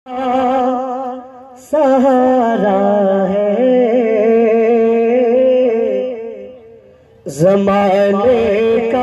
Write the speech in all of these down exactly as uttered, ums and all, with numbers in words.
सहारा है ज़माने का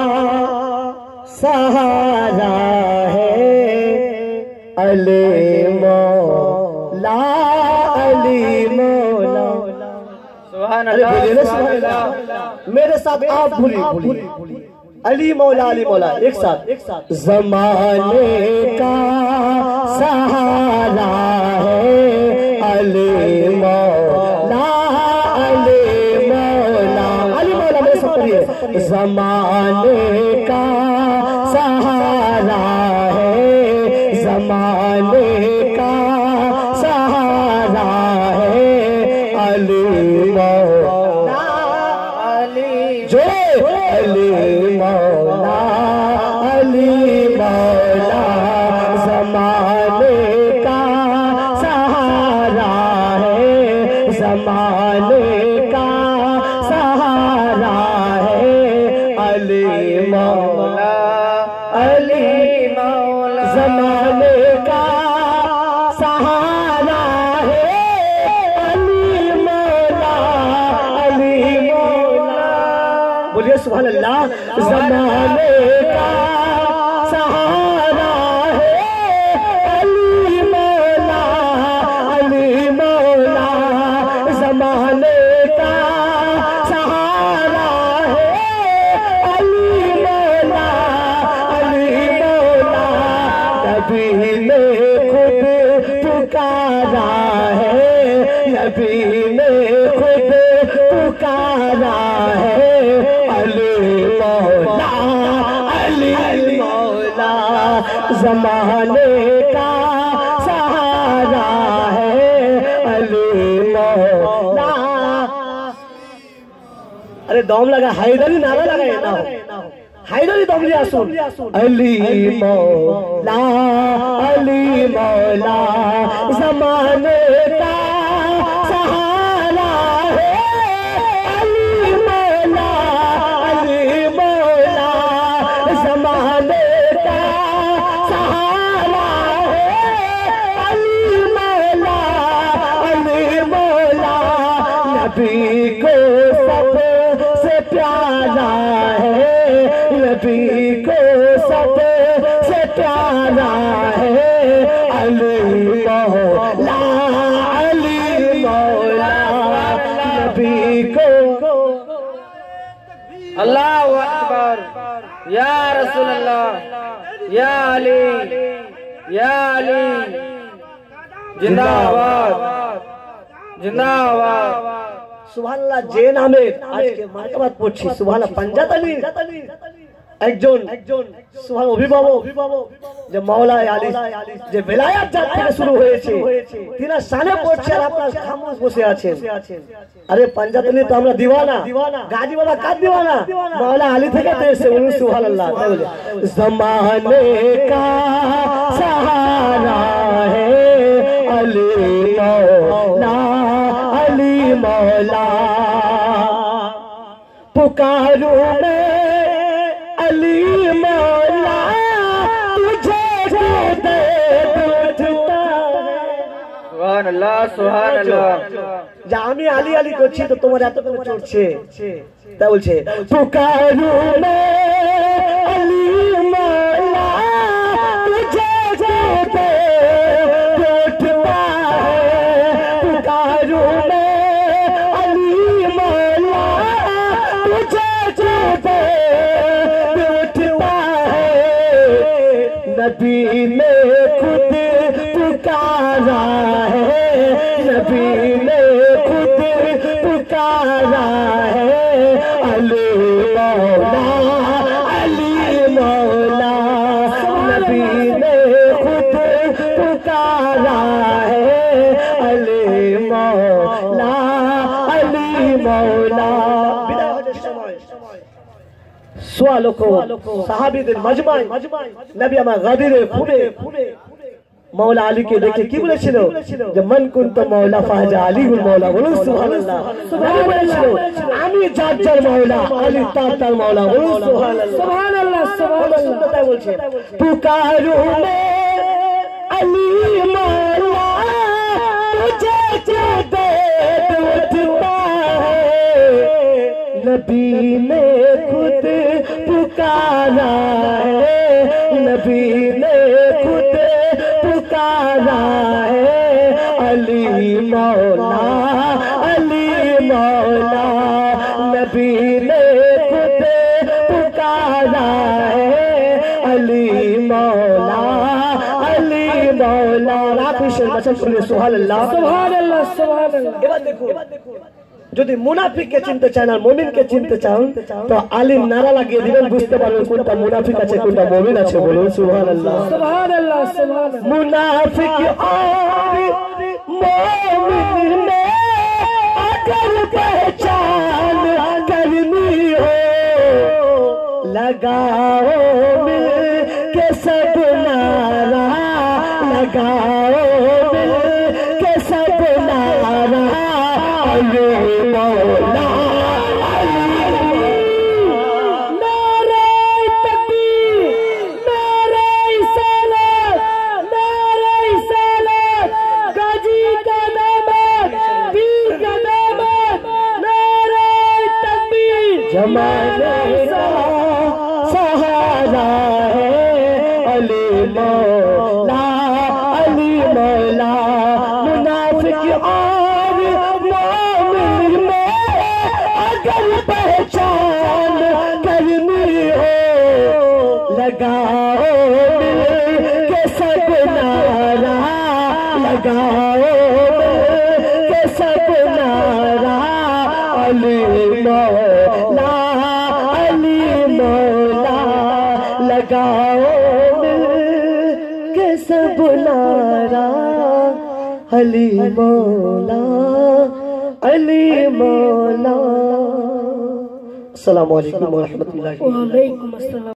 सहारा है अली मौला अली मौला। सुभान अल्लाह। मेरे साथ आप भूली भूली अली मौला अली मौला एक साथ एक साथ। ज़माने का सहारा है अली मौला अली मौला अली मौला। मेरे साथ पढ़िए। ज़माने का सहारा है ज़माने का सहारा है अली मौला अली जो अली मौला अली मौला। ज़माने का सहारा है ज़माने का सहारा है अली मौला अली मौला। ज़माने का सहारा है अली मौला अली मौला। बोलिए सुभान अल्लाह। ज़माने का सहारा है अली मौला अली मौला। ज़माने का सहारा है अली मौला अली मौला। नबी ने खुद पुकारा है नबी ने खुद पुकारा है अली मौला अली मौला। ज़माने का सहारा है अली मौला। अरे दम लगा हैदरी नारा लगा ना हो हैदरी दम लिया सुन। अली मौला अली मौला। ज़माने का सहारा है अली मौला अली मौला। ज़माने का सहारा है अली मौला अली मौला। नबी को सबसे प्यारा है नबी को सबसे प्यारा है अली मौला अली मौला। नबी को अल्लाहु अकबर या रसूल अल्लाह या अली या अली। जिंदाबाद जिंदाबाद। सुभान अल्लाह। जे नामे আজকে মার্কাবাত পড়ছি সুবহান আল্লাহ। পাঞ্জাতানি একজন একজন সুবহান অভিভাবক অভিভাবক যে মাওলা আলী যে বেলায়াত জাত থেকে শুরু হয়েছে তিনার শানে পড়ছে আর আপনারা খামোশ বসে আছেন। আরে পাঞ্জাতানি তো আমরা দিওয়ানা গাজী বাবা কার দিওয়ানা মাওলা আলী থেকে তো এসে বলুন সুবহান আল্লাহ। ज़माने का सहारा है अली मौला अली मौला। पुकारू मैं अली मौला तुझे दे उठता है। सुभान अल्लाह सुभान अल्लाह। যা আমি আলী আলী করছি তো তোমার এত করে চড়ছে তা বলছে পুকারু मैं अली मौला तुझे दे उठता है। पुकारू मैं अली मौला तुझे दे उठता है। नबी ने खुद पुकारा है नबी ने खुद पुकारा है अली मौला अली मौला। नबी ने खुद पुकारा है अली मौला अली मौला। সোয়া লক্ষ সাহাবীদের মাজমায় নবী আমার গাদিরে ফুলে मौला अली के देखे की बोलेছিল যে মান কুনতু মওলা ফাজা আলীউল মওলা বলুন সুবহানাল্লাহ সুবহানাল্লাহ আমি যার যার মওলা আলী তার তার মওলা বলুন সুবহানাল্লাহ সুবহানাল্লাহ সুবহানাল্লাহ তাই বলছে পুকারু মে আলী है, नबी ने खुद पुकारा है, अली मौला अली मौला, नबी ने खुद पुकारा है, अली मौला अली मौला। रात से वचन सुनिए, सुभान अल्लाह सुभान अल्लाह सुभान अल्लाह। এবার দেখো যদি মুনাফিককে চিনতে চান আর মুমিনকে চিনতে চান তো আলিম নারা লাগিয়ে দিবেন, বুঝতে পারবেন কোনটা মুনাফিক আছে কোনটা মুমিন আছে। বলুন সুবহানাল্লাহ সুবহানাল্লাহ সুবহানাল্লাহ। মুনাফিক और মুমিन में अगर पहचान करनी हो, लगाओ मिल के सब नारा, लगाओ मिल के सब नारा, अली मौला अली। नारे तकबीर, नारे रिसालत, नारे रिसालत, गाजी का नाम, पीर का नाम, नारे तकबीर। जमाने का सहारा है, अली मौला अली मौला। मुनाफिक और मोमिन में अगर पहचान करनी हो, लगाओ मिल के सब नारा, लगाओ मिल के सब नारा, अली मौला अली मौला, लगाओ मिल के सब नारा, अली मौला अली मौला। अस्सलामु अलैकुम व रहमतुल्लाहि।